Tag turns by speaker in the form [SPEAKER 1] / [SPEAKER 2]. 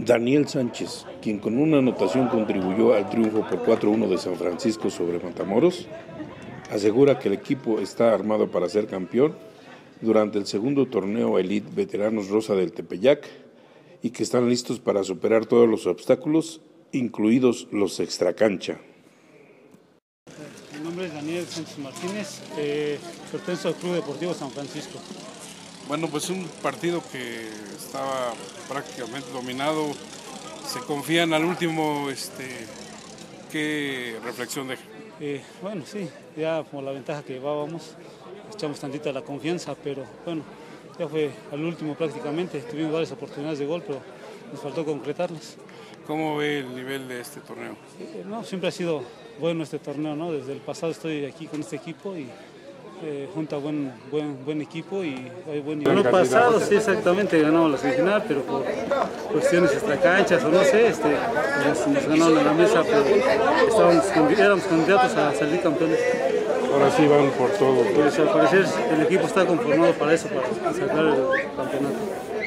[SPEAKER 1] Daniel Sánchez, quien con una anotación contribuyó al triunfo por 4-1 de San Francisco sobre Matamoros, asegura que el equipo está armado para ser campeón durante el segundo torneo Elite Veteranos Rosa del Tepeyac y que están listos para superar todos los obstáculos, incluidos los extracancha.
[SPEAKER 2] Mi nombre es Daniel Sánchez Martínez, pertenezco al Club Deportivo San Francisco.
[SPEAKER 3] Bueno, pues un partido que estaba prácticamente dominado, se confían al último, ¿qué reflexión deja?
[SPEAKER 2] Bueno, sí, ya por la ventaja que llevábamos, echamos tantita la confianza, pero bueno, ya fue al último prácticamente, tuvimos varias oportunidades de gol, pero nos faltó concretarlas.
[SPEAKER 3] ¿Cómo ve el nivel de este torneo?
[SPEAKER 2] No, siempre ha sido bueno este torneo, ¿no? Desde el pasado estoy aquí con este equipo y junta buen equipo y hay buen nivel. El año pasado sí, exactamente, ganamos la semifinal, pero por cuestiones extracanchas o no sé, nos ganaron en la mesa, pero éramos candidatos a salir campeones.
[SPEAKER 1] Ahora sí van por todo.
[SPEAKER 2] Pues al parecer el equipo está conformado para eso, para sacar el campeonato.